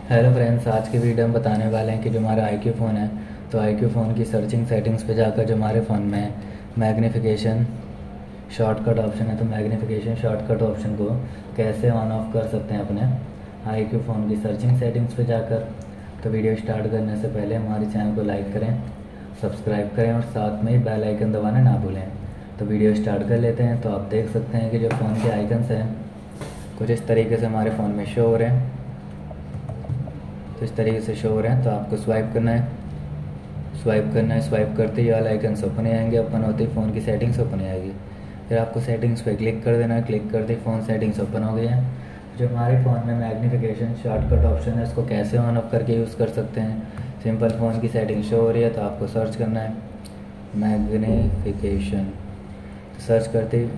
Hello friends, आज की video में बताने वाले हैं कि जो हमारा iQOO फ़ोन है तो iQOO फ़ोन की सर्चिंग सेटिंग्स पे जाकर जो हमारे फ़ोन में मैग्नीफिकेशन शॉर्टकट ऑप्शन है तो मैग्नीफिकेशन शॉर्टकट ऑप्शन को कैसे ऑन ऑफ कर सकते हैं अपने iQOO फ़ोन की सर्चिंग सेटिंग्स पे जाकर। तो वीडियो स्टार्ट करने से पहले हमारे चैनल को लाइक करें, सब्सक्राइब करें और साथ में ही बेल आइकन दबाना ना भूलें। तो वीडियो स्टार्ट कर लेते हैं। तो आप देख सकते हैं कि जो फ़ोन के आइकन्स हैं कुछ इस तरीके से हमारे फ़ोन में शो हो रहे हैं। तो इस तरीके से शो हो रहे हैं। तो आपको स्वाइप करना है, स्वाइप करते ही ऑल आइकन्स ओपन आएंगे। ओपन होते ही फ़ोन की सेटिंग्स ओपन आएगी। फिर आपको सेटिंग्स पे क्लिक कर देना है। क्लिक करते ही फ़ोन सेटिंग्स ओपन हो गई है। जो हमारे फ़ोन में मैग्नीफिकेशन शॉर्टकट ऑप्शन है इसको कैसे ऑन ऑफ करके यूज़ कर सकते हैं। सिंपल फ़ोन की सेटिंग शो हो रही है तो आपको सर्च करना है मैग्नीफिकेशन। सर्च करते ही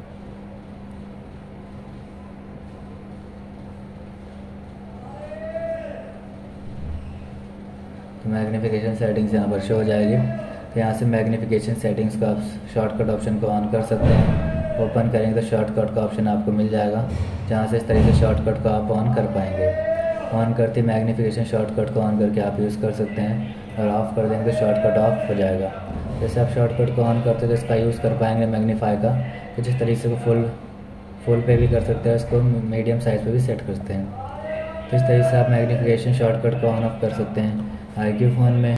तो मैग्नीफिकेशन सेटिंग्स यहाँ पर शो हो जाएगी। तो यहाँ से मैग्नीफिकेशन सेटिंग्स का आप शॉर्टकट ऑप्शन को ऑन कर सकते हैं। ओपन करेंगे तो शॉर्टकट का ऑप्शन आपको मिल जाएगा, जहाँ से इस तरीके से शॉर्टकट को आप ऑन कर पाएंगे। ऑन करते मैग्नीफिकेशन शॉर्टकट को ऑन करके आप यूज़ कर सकते हैं और ऑफ़ कर देंगे तो शॉर्टकट ऑफ हो जाएगा। जैसे आप शॉर्टकट को ऑन करते तो इसका यूज़ कर पाएंगे मैग्नीफाई का। कुछ इस तरीके से फुल पे भी कर सकते हैं, इसको मीडियम साइज़ पे भी सेट करते हैं। तो इस तरीके से आप मैग्नीफिकेशन शॉर्टकट को ऑन ऑफ कर सकते हैं iQOO फ़ोन में।